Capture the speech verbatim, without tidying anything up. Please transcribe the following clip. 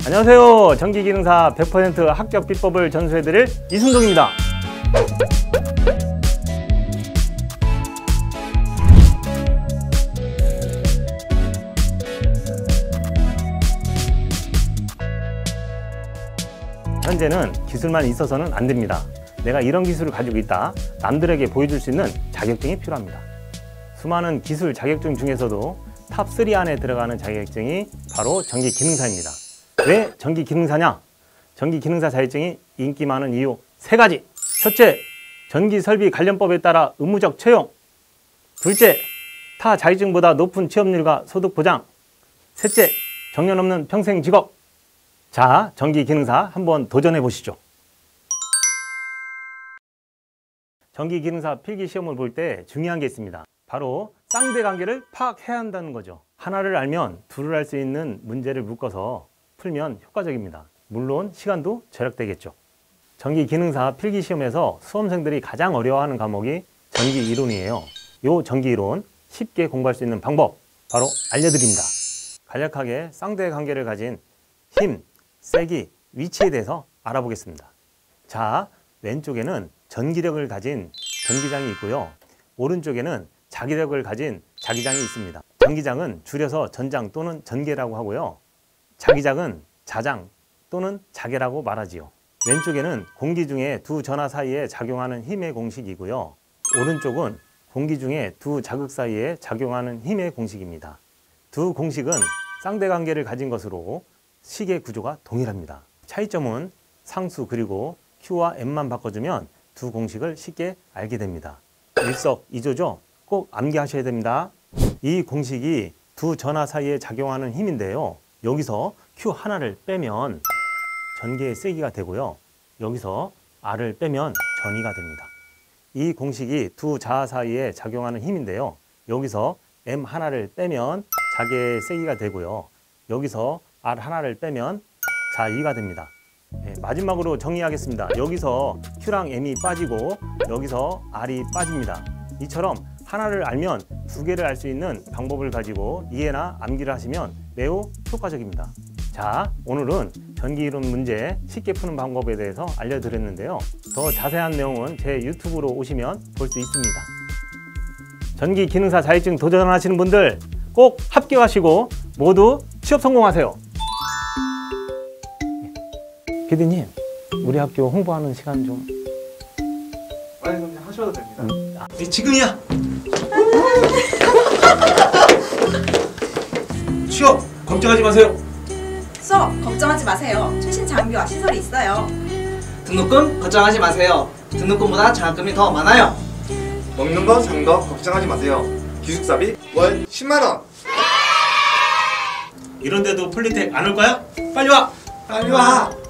안녕하세요. 전기기능사 백 퍼센트 합격 비법을 전수해드릴 이순동입니다. 현재는 기술만 있어서는 안 됩니다. 내가 이런 기술을 가지고 있다, 남들에게 보여줄 수 있는 자격증이 필요합니다. 수많은 기술 자격증 중에서도 탑 쓰리 안에 들어가는 자격증이 바로 전기기능사입니다. 왜 전기기능사냐? 전기기능사 자격증이 인기 많은 이유 세 가지. 첫째, 전기설비 관련법에 따라 의무적 채용. 둘째, 타 자격증보다 높은 취업률과 소득 보장. 셋째, 정년 없는 평생 직업. 자, 전기기능사 한번 도전해 보시죠. 전기기능사 필기시험을 볼 때 중요한 게 있습니다. 바로 쌍대관계를 파악해야 한다는 거죠. 하나를 알면 둘을 알 수 있는 문제를 묶어서 풀면 효과적입니다. 물론 시간도 절약되겠죠. 전기기능사 필기시험에서 수험생들이 가장 어려워하는 과목이 전기이론이에요. 이 전기이론 쉽게 공부할 수 있는 방법 바로 알려드립니다. 간략하게 쌍대관계를 가진 힘, 세기, 위치에 대해서 알아보겠습니다. 자, 왼쪽에는 전기력을 가진 전기장이 있고요. 오른쪽에는 자기력을 가진 자기장이 있습니다. 전기장은 줄여서 전장 또는 전계라고 하고요. 자기장은 자장 또는 자계라고 말하지요. 왼쪽에는 공기 중에 두 전하 사이에 작용하는 힘의 공식이고요. 오른쪽은 공기 중에 두 자극 사이에 작용하는 힘의 공식입니다. 두 공식은 쌍대관계를 가진 것으로 식의 구조가 동일합니다. 차이점은 상수 그리고 Q와 M만 바꿔주면 두 공식을 쉽게 알게 됩니다. 일석이조죠? 꼭 암기하셔야 됩니다. 이 공식이 두 전하 사이에 작용하는 힘인데요. 여기서 Q 하나를 빼면 전개의 세기가 되고요. 여기서 R을 빼면 전위가 됩니다. 이 공식이 두 자하 사이에 작용하는 힘인데요. 여기서 M 하나를 빼면 자계의 세기가 되고요. 여기서 R 하나를 빼면 자위가 됩니다. 네, 마지막으로 정리하겠습니다. 여기서 Q랑 M이 빠지고 여기서 R이 빠집니다. 이처럼 하나를 알면 두 개를 알 수 있는 방법을 가지고 이해나 암기를 하시면 매우 효과적입니다. 자, 오늘은 전기이론 문제 쉽게 푸는 방법에 대해서 알려드렸는데요. 더 자세한 내용은 제 유튜브로 오시면 볼 수 있습니다. 전기기능사 자격증 도전하시는 분들 꼭 합격하시고 모두 취업 성공하세요. 피디님, 우리 학교 홍보하는 시간 좀. 빨리 그냥 하셔도 됩니다. 음. 아, 지금이야! 취업 걱정하지 마세요. 수업 걱정하지 마세요. 최신 장비와 시설이 있어요. 등록금 걱정하지 마세요. 등록금보다 장학금이 더 많아요. 먹는 거, 자는 거 걱정하지 마세요. 기숙사비 월 십만 원. 이런데도 폴리텍 안 올 거야? 빨리 와! 빨리 와!